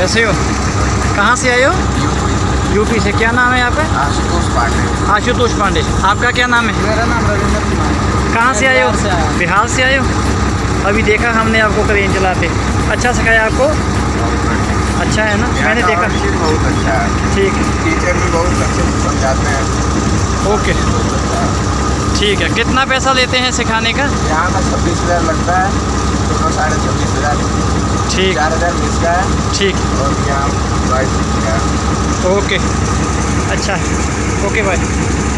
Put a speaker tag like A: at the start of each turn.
A: ऐसे हो? कहाँ से आए हो? यूपी से। क्या नाम है यहाँ पे?
B: आशुतोष पांडे।
A: आशुतोष पांडे। आपका क्या नाम है?
B: मेरा नाम रविंद्र कुमार।
A: कहाँ से आए हो? बिहार से आए हो? अभी देखा हमने आपको क्रेन चलाते। अच्छा सिखाया आपको? अच्छा है ना? मैंने देखा।
B: बहुत अच्छा है। ठीक है। टीचर भी बहुत अच्छे से समझाते हैं।
A: ओके ठीक है। कितना पैसा लेते हैं सिखाने का?
B: यहाँ का 26,000 लगता है, दोनों 26,500।
A: ठीक।
B: 4,000 इसका है।
A: ठीक।
B: और यहाँ 22,000।
A: ओके अच्छा, ओके बाय।